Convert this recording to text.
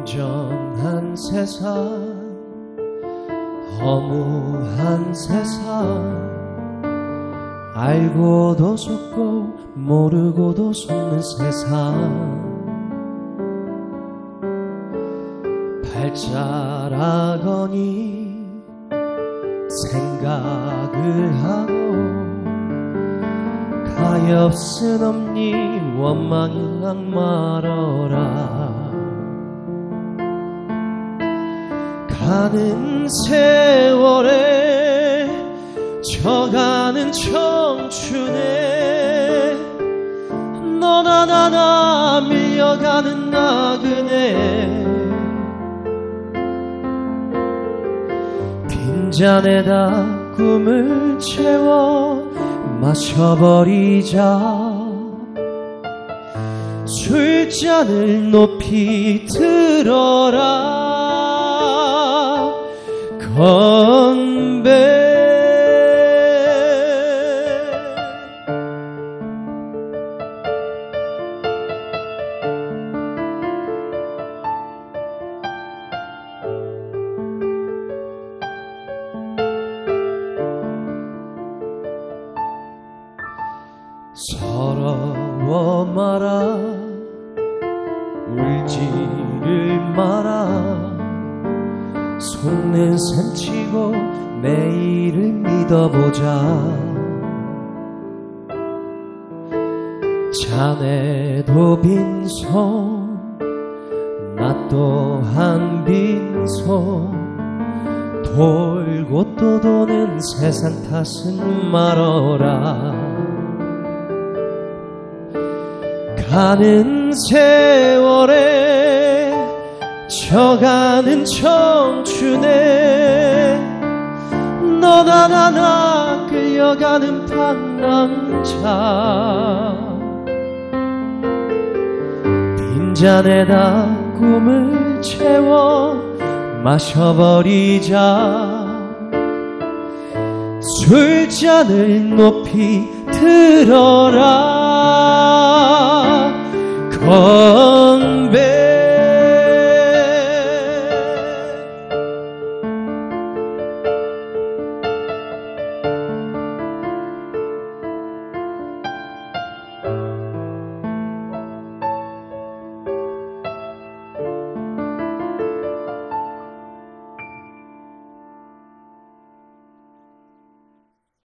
불완전한 세상, 허무한 세상, 알고도 속고 모르고도 속는 세상. 발자라거니 생각을 하고 가엾은 없니 원망은 말어라. 가는 세월에 져가는 청춘에 너나 나나 밀려가는 나그네. 빈잔에다 꿈을 채워 마셔버리자. 술잔을 높이 들어라. 건배. 서러워 마라. 울지를 마라. 속는 셈치고 내일을 믿어보자. 자네도 빈손 나 또한 빈손. 돌고 또 도는 세상 탓은 말어라. 가는 세월에 져가는 청춘에 너나 나나 끌려가는 방랑자. 빈잔에다 꿈을 채워 마셔버리자. 술잔을 높이 들어라.